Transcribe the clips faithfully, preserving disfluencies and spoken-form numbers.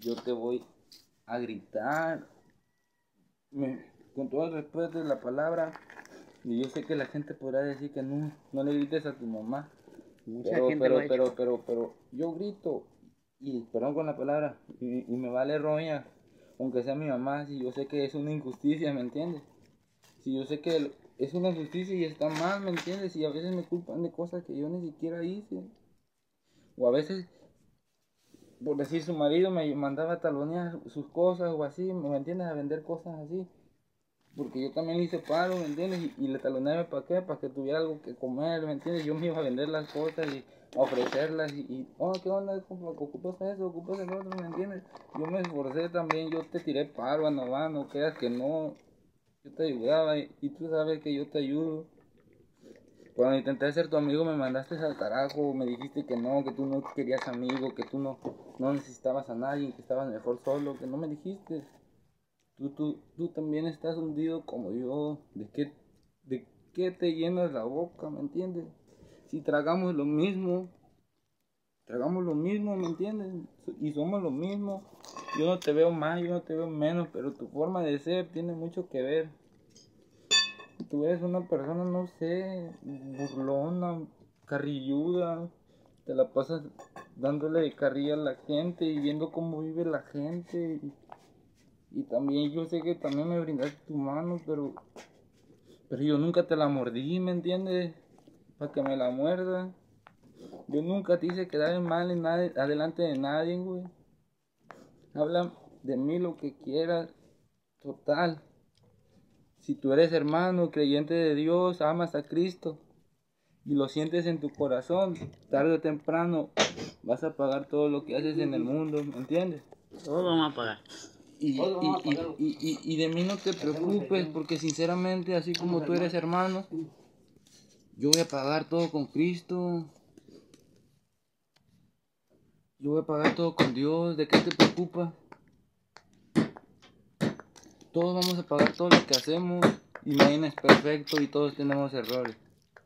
yo te voy a gritar, me, con todo el respeto de la palabra, y yo sé que la gente podrá decir que no, no le grites a tu mamá, Mucha pero, gente pero, lo ha hecho. pero, pero, pero, yo grito, y perdón con la palabra, y, y me vale roña, aunque sea mi mamá, si yo sé que es una injusticia, ¿me entiendes? Si yo sé que es una injusticia y está mal, ¿me entiendes? Y a veces me culpan de cosas que yo ni siquiera hice, o a veces, por decir, su marido me mandaba a talonear sus cosas o así, ¿me entiendes? A vender cosas así. Porque yo también le hice paro, ¿me entiendes? Y, y le taloneaba para qué, para que tuviera algo que comer, ¿me entiendes? Yo me iba a vender las cosas y a ofrecerlas y, y oh, ¿qué onda? ¿Ocupas eso? ¿Ocupas el otro? ¿Me entiendes? Yo me esforcé también, yo te tiré paro, no va, no creas que no. Yo te ayudaba y, y tú sabes que yo te ayudo. Cuando intenté ser tu amigo me mandaste al carajo, me dijiste que no, que tú no querías amigo, que tú no, no necesitabas a nadie, que estabas mejor solo, que no me dijiste. Tú, tú, tú también estás hundido como yo. ¿De qué, de qué te llenas la boca, me entiendes? Si tragamos lo mismo, tragamos lo mismo, ¿me entiendes? Y somos lo mismo. Yo no te veo más, yo no te veo menos, pero tu forma de ser tiene mucho que ver. Tú eres una persona, no sé, burlona, carrilluda. Te la pasas dándole carrilla a la gente y viendo cómo vive la gente. Y, y también yo sé que también me brindaste tu mano, pero, pero yo nunca te la mordí, ¿me entiendes? Para que me la muerda. Yo nunca te hice quedar mal en nadie, adelante de nadie, güey. Habla de mí lo que quieras. Total. Si tú eres hermano, creyente de Dios, amas a Cristo y lo sientes en tu corazón, tarde o temprano vas a pagar todo lo que haces en el mundo, ¿me entiendes? Todos vamos a pagar. Y, y, y, y, y, y de mí no te preocupes, porque sinceramente, así como tú eres hermano, yo voy a pagar todo con Cristo. Yo voy a pagar todo con Dios. ¿De qué te preocupas? Todos vamos a pagar todo lo que hacemos. Y nadie es perfecto y todos tenemos errores.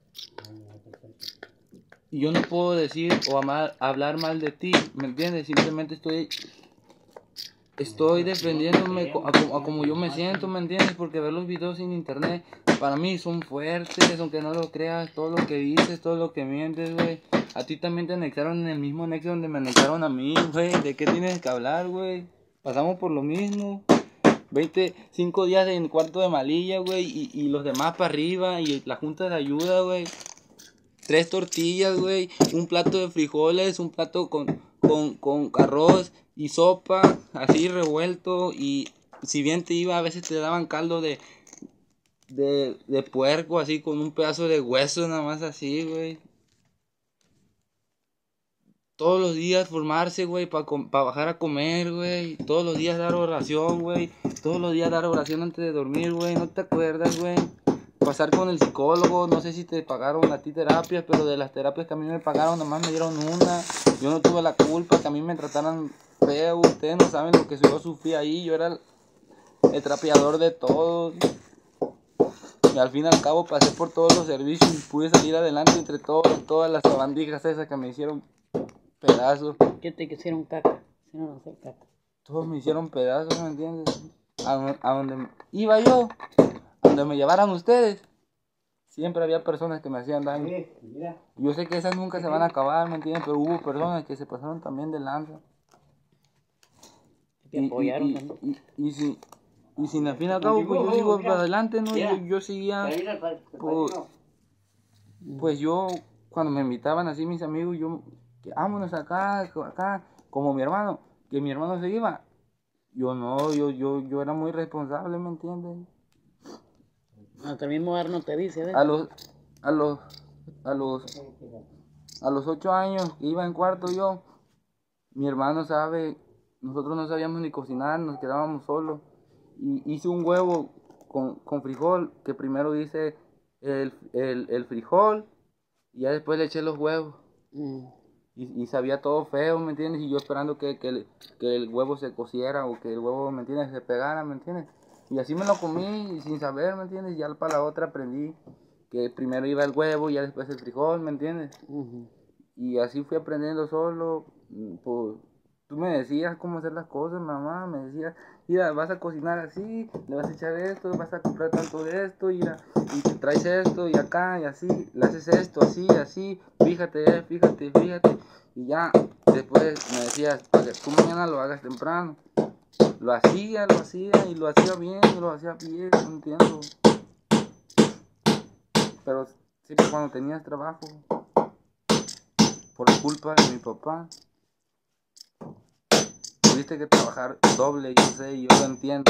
Y yo no puedo decir o amar, hablar mal de ti, ¿me entiendes? Simplemente estoy estoy defendiéndome a, a, a como yo me siento, ¿me entiendes? Porque ver los videos en internet para mí son fuertes, aunque no lo creas, todo lo que dices, todo lo que mientes, güey. A ti también te anexaron en el mismo anexo donde me anexaron a mí, güey. ¿De qué tienes que hablar, güey? Pasamos por lo mismo. veinticinco días en cuarto de malilla, güey, y, y los demás para arriba, y la junta de ayuda, güey. Tres tortillas, güey, un plato de frijoles, un plato con, con, con arroz y sopa, así revuelto, y si bien te iba, a veces te daban caldo de, de, de puerco, así con un pedazo de hueso, nada más así, güey. Todos los días formarse, güey, para pa bajar a comer, güey. Todos los días dar oración, güey. Todos los días dar oración antes de dormir, güey. ¿No te acuerdas, güey? Pasar con el psicólogo, no sé si te pagaron a ti terapias, pero de las terapias que a mí me pagaron, nomás me dieron una. Yo no tuve la culpa, que a mí me trataran feo. Ustedes no saben lo que yo sufrí ahí. Yo era el, el trapeador de todos. Y al fin y al cabo pasé por todos los servicios y pude salir adelante entre todos, todas las sabandijas esas que me hicieron pedazos. ¿Qué te hicieron caca? Hicieron hacer caca. Todos me hicieron pedazos, ¿me entiendes? A, a donde iba yo, a donde me llevaran ustedes, siempre había personas que me hacían daño. Yo sé que esas nunca se van a acabar, ¿me entiendes? Pero hubo personas que se pasaron también de lanza. Te apoyaron también. Y, y, y, y, si, y si al fin y al cabo, pues yo sigo para adelante, ¿no? Yo, yo seguía, pues, pues yo, cuando me invitaban así mis amigos, yo, que vámonos acá, acá, como mi hermano, que mi hermano se iba. Yo no, yo, yo, yo era muy responsable, ¿me entiendes? Hasta el mismo Arno te dice, ¿ves? A los, a los, a los, a los ocho años que iba en cuarto yo, mi hermano sabe, nosotros no sabíamos ni cocinar, nos quedábamos solos. Y hice un huevo con, con frijol, que primero hice el, el, el frijol y ya después le eché los huevos. Mm. Y, y sabía todo feo, ¿me entiendes? Y yo esperando que, que, el, que el huevo se cociera o que el huevo, ¿me entiendes?, se pegara, ¿me entiendes? Y así me lo comí sin saber, ¿me entiendes? Y ya para la otra aprendí que primero iba el huevo y ya después el frijol, ¿me entiendes? Uh-huh. Y así fui aprendiendo solo, pues Tú me decías cómo hacer las cosas, mamá, me decías, mira, vas a cocinar así, le vas a echar esto, vas a comprar tanto de esto, y, y te traes esto, y acá, y así, le haces esto, así, así, fíjate, eh, fíjate, fíjate, y ya, después me decías, para que tú mañana lo hagas temprano. Lo hacía, lo hacía, y lo hacía bien, y lo hacía bien, no entiendo. Pero siempre cuando tenías trabajo, por culpa de mi papá, tuviste que trabajar doble, yo sé, yo lo entiendo.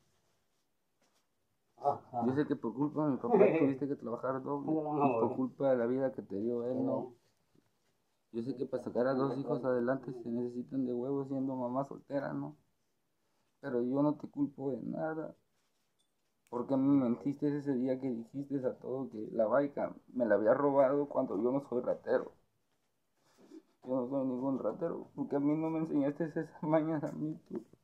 Yo sé que por culpa de mi papá tuviste que trabajar doble, y por culpa de la vida que te dio él, no. Yo sé que para sacar a dos hijos adelante se necesitan de huevos siendo mamá soltera, ¿no? Pero yo no te culpo de nada. Porque me mentiste ese día que dijiste a todo que la baica me la había robado cuando yo no soy ratero. Yo no soy ningún ratero, porque a mí no me enseñaste esas mañas a mí, tú.